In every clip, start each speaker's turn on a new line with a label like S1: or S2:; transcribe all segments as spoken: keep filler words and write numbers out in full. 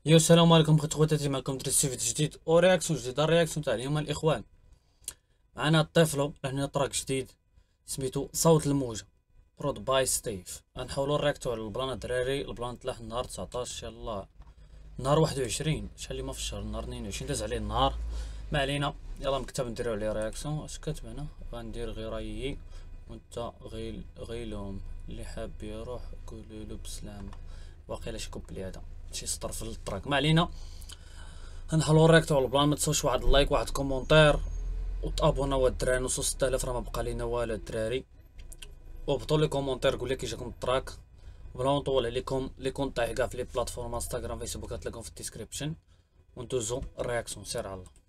S1: يو السلام عليكم خوت خواتاتي، معكم دريس فيديو جديد و رياكسيون جديد. الرياكسيون تاع اليوم الاخوان، معنا الطفل هنا تراك جديد سميتو صوت الموجة برود باي ستيف. غنحاولو نرياكتو على البلان الدراري. البلان تلاح النهار تسعطاش، يلا نهار واحد وعشرين، شحال لي ما في الشهر، نهار اثنين وعشرين داز عليه النهار، ما علينا. يلا مكتب نديرو عليه رياكسيون. اش كاتب هنا؟ غندير غير رايي وانت غيل غيلهم، اللي حاب يروح قولولو بسلامة. واقيلا شي كوبلي هذا، شي سطر في التراك، ما علينا. غنحاولو نرياكتو على البلان. ما تنساوش واحد اللايك واحد كومونتير وتابوناو الدراري. نص ستة آلاف راه ما بقى لينا والو الدراري. وهبطوا لي كومونتير قول لي كي جاكم التراك. بلا نطول عليكم، لي كونت تاعي كاع في لي بلاتفورم انستغرام فيسبوك غتلاقيهم في الديسكريبشن. وندوزو الرياكسيون. سير على الله.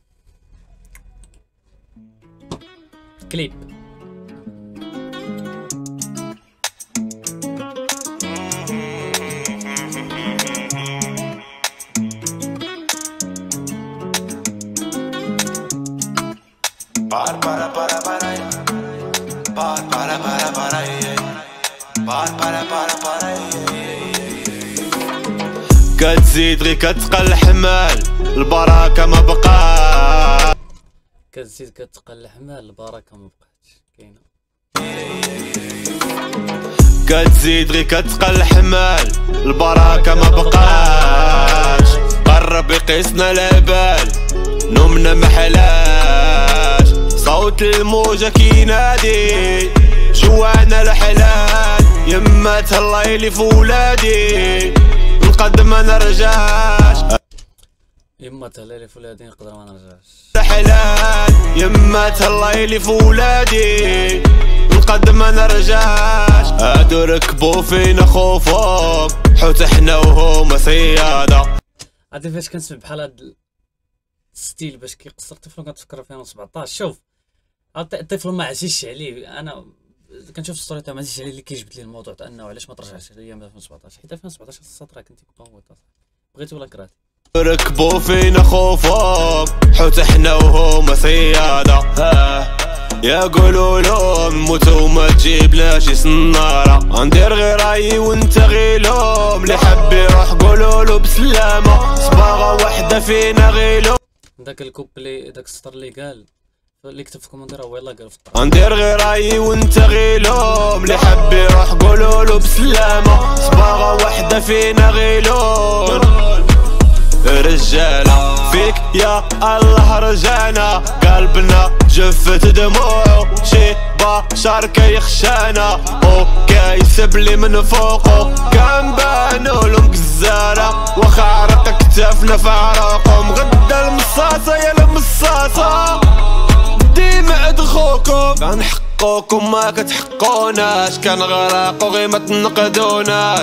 S1: كليب
S2: Para para para para para para para para para para para para كتزيد غير كتقل حمال البركة ما بقاش،
S1: كتزيد كتقل حمال البركة ما بقاتش كاينة.
S2: كتزيد غير كتقل حمال البركة ما بقاش، قرب يقيسنا العبال نومنا محلاش، صوت الموجة كينادي جوانا الحلال، يما تهلا لي في ولادي نقد ما نرجعش،
S1: يما تهلا لي في ولادي نقدر ما نرجعش،
S2: حلال يما تهلا لي في ولادي نقد ما نرجعش، هادو ركبو فينا خوفهم حوت حنا وهما صيادة.
S1: عرفتي فاش كنسمع بحال هاد ستيل باش كيقصر طفل كنتفكر في ألفين وسبعطاش. شوف الطفل ما عزيزش عليه، انا كنشوف الستوري تاع ما عزيزش عليه اللي كيجبد لي الموضوع تاع انه علاش ما ترجعش ليا من ألفين وسبعطاش، حيت ألفين وسبعطاش السطر كنتي مقوط بغيتي ولا كرهتي.
S2: ركبوا فينا خوفهم حوت حنا وهما صيادة، يا قولوا لهم موتوا وما تجيبناش سنارة، غندير غير رايي وانت غيلهم، اللي حب يروح قولولو بسلامة، صباغة وحدة فينا غيلهم.
S1: داك الكوبلي داك السطر اللي قال اللي كتب في كومنتير هو يلاه قال في الطريق.
S2: غندير غير رايي وانت غيلهم، اللي حب يروح قولولو بسلامة، صباغة وحدة فينا غيلهم. رجالة فيك يا الله رجعنا، قلبنا جفت دموعه، شي بشر كيخشانا وكيسب لي من فوقه، كان بانولهم كزارة واخا عرق كتافنا في عراقهم، غدا المصاصة يا المصاصة ديما عند خوكم، كنحقوكم ما كتحقوناش، كنغرقو غير ما تنقدوناش،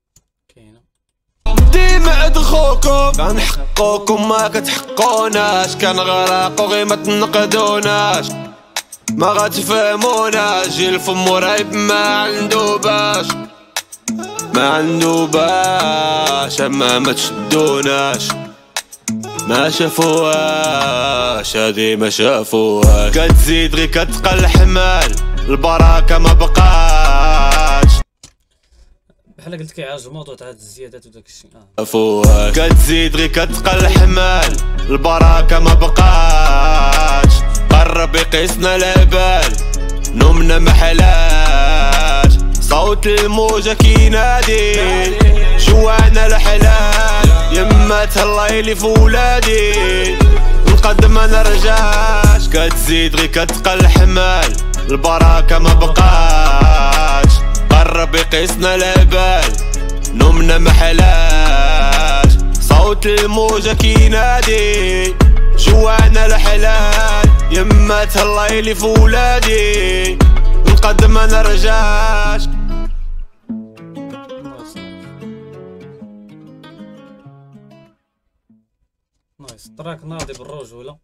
S2: ديما عند خوكم كنحقوكم ما كتحقوناش، كنغرقو غير ما تنقدوناش، ما غتفهموناش، جي الفم رايب ما عندو باش، ما عندو باش، اما ما تشدوناش، ما شافوهاش هادي ما شافوهاش، كتزيد غير كتقل حمال البركة ما بقاش،
S1: بحال قلت كيعالج الموضوع تاع هاد الزيادات وداك الشيء.
S2: اه كتزيد غير كتقل حمال البركة ما بقاش، قرب يقيسنا العبال نومنا محلاش، صوت الموجة كينادي جوانا الحلال، يما تهلا لي في ولادي نقد ما نرجعش، كتزيد غير كتقل حمال البركة ما بقاش، قرب يقيسنا العبال نومنا محلاش، صوت الموجة كينادي جوانا الحلال، يما تهلا لي في ولادي نقد ما نرجعش.
S1: نايس تراك ناضي بالرجولة.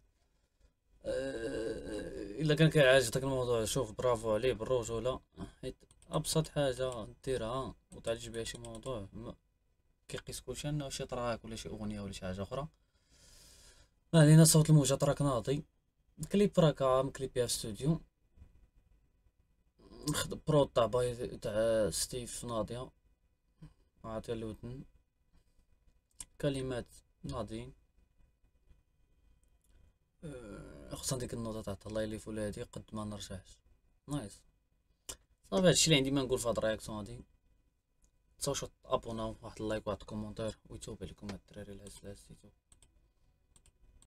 S1: الا كان كيعالج داك الموضوع شوف برافو عليه بالرجولة، حيت ابسط حاجة ديرها وتعالج بها شي موضوع كيقيس كلشي انه شي تراك ولا شي اغنية ولا شي حاجة اخرى. ما علينا. صوت الموجة تراك ناضي، كليب راك مكليبيها في استوديو، نخدم برود تاع باي تاع ستيف ناضية عاطيها الودن، كلمات ناضين. أه، خصنا ديك النوطة تاع الله يلي فولا هادي قد ما نرجعش. نايس. صافي هادشي اللي عندي ما نقول في هاد الرياكسيون هادي. تنساوش تابوناو، واحد اللايك واحد الكومونتير، ويتوب عليكم هاد الدراري العسلاس.